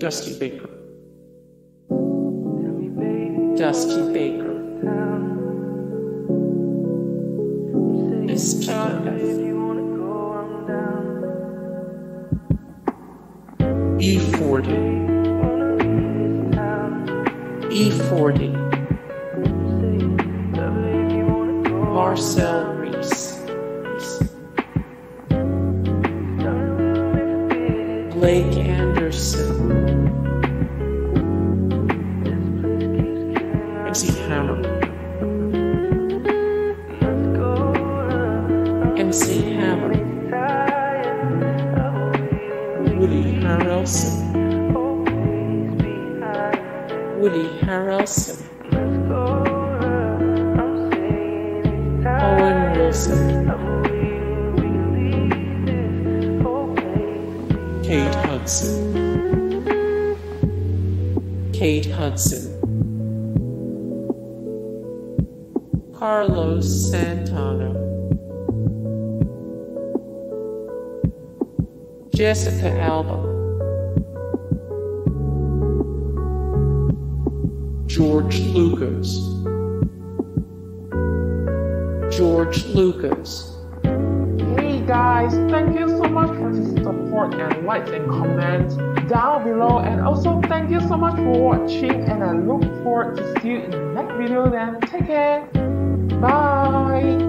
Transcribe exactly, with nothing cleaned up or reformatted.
Dusty Baker. Dusty Baker. S T F. E forty. E forty. Marcel Reese. Blake Anderson. M C Hammer. M C Hammer. Woody Harrelson. Woody Harrelson. Owen Wilson. Kate Hudson. Kate Hudson. Carlos Santana. Jessica Alba. George Lucas. George Lucas. Hey guys, thank you so much for the support and likes and comments down below, and also thank you so much for watching, and I look forward to see you in the next video. Then take care. Bye.